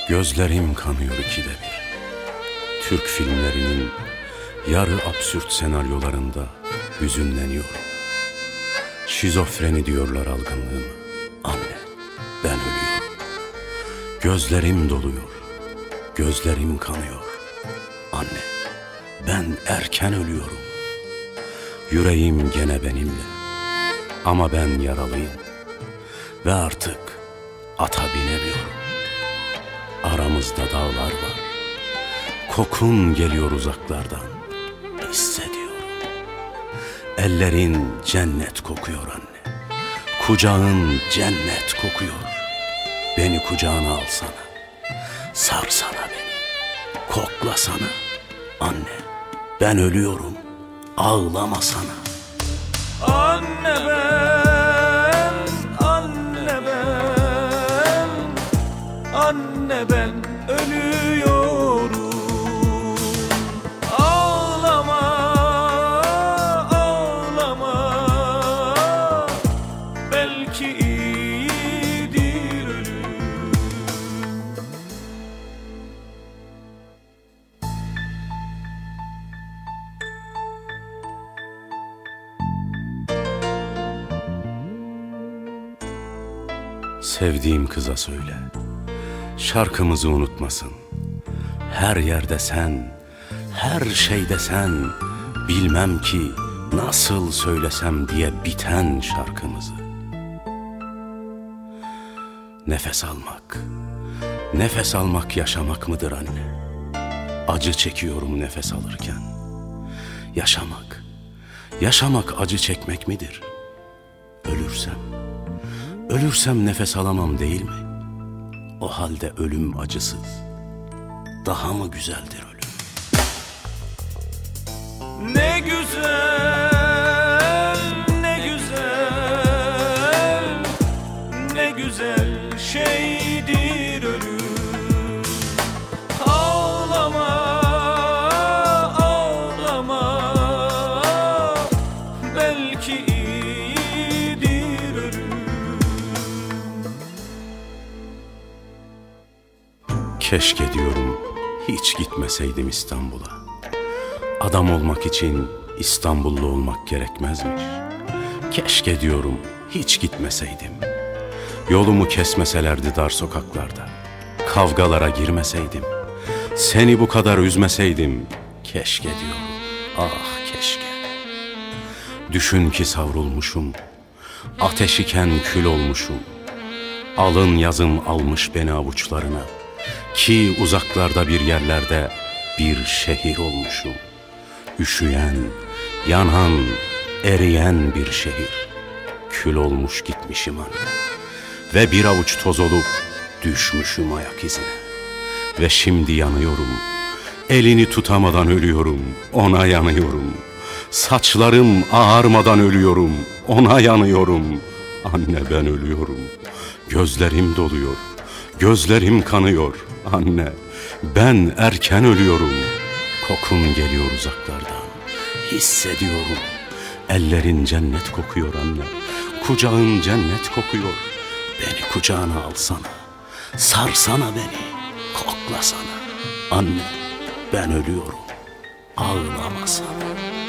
Gözlerim kanıyor ikide bir. Türk filmlerinin yarı absürt senaryolarında hüzünleniyorum. Şizofreni diyorlar algınlığıma. Anne, ben ölüyorum. Gözlerim doluyor, gözlerim kanıyor. Anne, ben erken ölüyorum. Yüreğim gene benimle, ama ben yaralıyım ve artık ata binemiyorum. Aramızda dağlar var, kokun geliyor uzaklardan, hissediyorum. Ellerin cennet kokuyor anne, kucağın cennet kokuyor. Beni kucağına alsana, sarsana beni, koklasana. Anne, ben ölüyorum, ağlamasana. Anne ben, anne ben, anne ben ölüyorum. Ağlama, ağlama, belki iyidir ölüm. Sevdiğim kıza söyle, şarkımızı unutmasın. Her yerde sen, her şeyde sen. Bilmem ki nasıl söylesem diye biten şarkımızı. Nefes almak, nefes almak yaşamak mıdır anne? Acı çekiyorum nefes alırken. Yaşamak, yaşamak acı çekmek midir? Ölürsem, ölürsem nefes alamam değil mi? O halde ölüm acısız daha mı güzeldir ölüm? Ne güzel, ne güzel, ne güzel şeydir ölüm. Ağlama, ağlama, belki iyidir ölüm. Keşke diyorum hiç gitmeseydim İstanbul'a. Adam olmak için İstanbullu olmak gerekmezmiş. Keşke diyorum hiç gitmeseydim. Yolumu kesmeselerdi dar sokaklarda. Kavgalara girmeseydim. Seni bu kadar üzmeseydim. Keşke diyorum, ah keşke. Düşün ki savrulmuşum, ateş iken kül olmuşum. Alın yazım almış beni avuçlarına. Ki uzaklarda bir yerlerde bir şehir olmuşum. Üşüyen, yanan, eriyen bir şehir. Kül olmuş gitmişim anne. Ve bir avuç toz olup düşmüşüm ayak izine. Ve şimdi yanıyorum. Elini tutamadan ölüyorum. Ona yanıyorum. Saçlarım ağarmadan ölüyorum. Ona yanıyorum. Anne ben ölüyorum. Gözlerim doluyor. Gözlerim kanıyor. Anne ben erken ölüyorum. Kokun geliyor uzaklardan, hissediyorum. Ellerin cennet kokuyor anne, kucağın cennet kokuyor. Beni kucağına alsana, sarsana beni, koklasana. Anne ben ölüyorum, ağlamasana.